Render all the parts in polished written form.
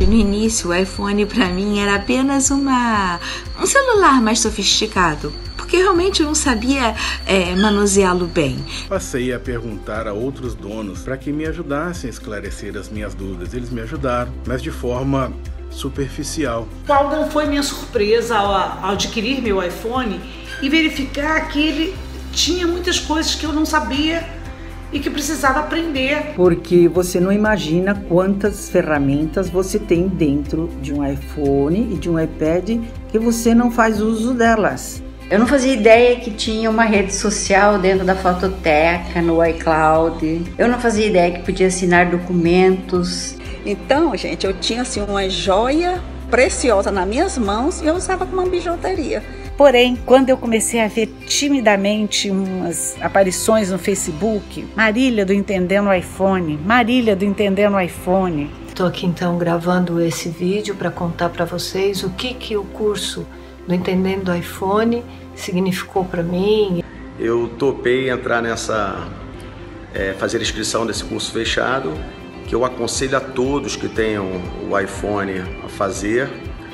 No início, o iPhone para mim era apenas um celular mais sofisticado, porque realmente eu não sabia manuseá-lo bem. Passei a perguntar a outros donos para que me ajudassem a esclarecer as minhas dúvidas. Eles me ajudaram, mas de forma superficial. Qual não foi minha surpresa ao adquirir meu iPhone e verificar que ele tinha muitas coisas que eu não sabia e que precisava aprender. Porque você não imagina quantas ferramentas você tem dentro de um iPhone e de um iPad que você não faz uso delas. Eu não fazia ideia que tinha uma rede social dentro da fototeca, no iCloud. Eu não fazia ideia que podia assinar documentos. Então, gente, eu tinha assim uma joia preciosa nas minhas mãos e eu usava como uma bijuteria. Porém, quando eu comecei a ver timidamente umas aparições no Facebook, Marília do Entendendo iPhone, Marília do Entendendo iPhone. Estou aqui então gravando esse vídeo para contar para vocês o que o curso do Entendendo iPhone significou para mim. Eu topei entrar fazer a inscrição desse curso fechado, que eu aconselho a todos que tenham o iPhone a fazer,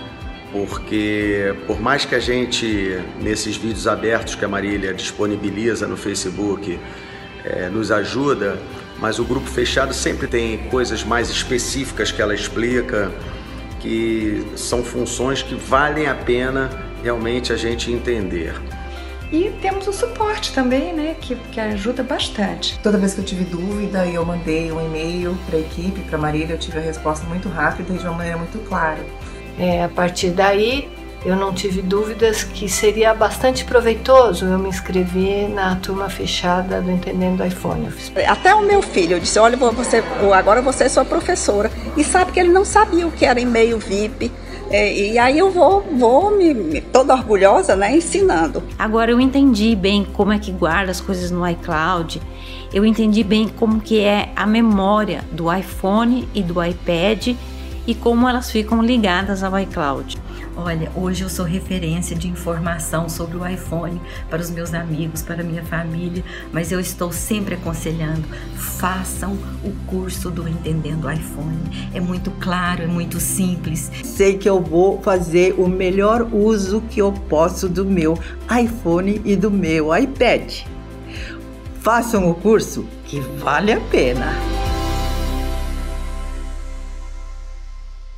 porque por mais que a gente, nesses vídeos abertos que a Marília disponibiliza no Facebook, nos ajuda, mas o grupo fechado sempre tem coisas mais específicas que ela explica, que são funções que valem a pena realmente a gente entender. E temos o suporte também, né, que ajuda bastante. Toda vez que eu tive dúvida, eu mandei um e-mail para a equipe, para a Marília, eu tive a resposta muito rápida e de uma maneira muito clara. A partir daí, eu não tive dúvidas que seria bastante proveitoso eu me inscrever na turma fechada do Entendendo iPhone. Até o meu filho, eu disse, olha, agora você é sua professora. E sabe que ele não sabia o que era e-mail VIP. E aí eu vou toda orgulhosa, né, ensinando. Agora eu entendi bem como é que guarda as coisas no iCloud. Eu entendi bem como que é a memória do iPhone e do iPad e como elas ficam ligadas ao iCloud. Olha, hoje eu sou referência de informação sobre o iPhone para os meus amigos, para a minha família, mas eu estou sempre aconselhando, façam o curso do Entendendo iPhone. É muito claro, é muito simples. Sei que eu vou fazer o melhor uso que eu posso do meu iPhone e do meu iPad. Façam o curso que vale a pena.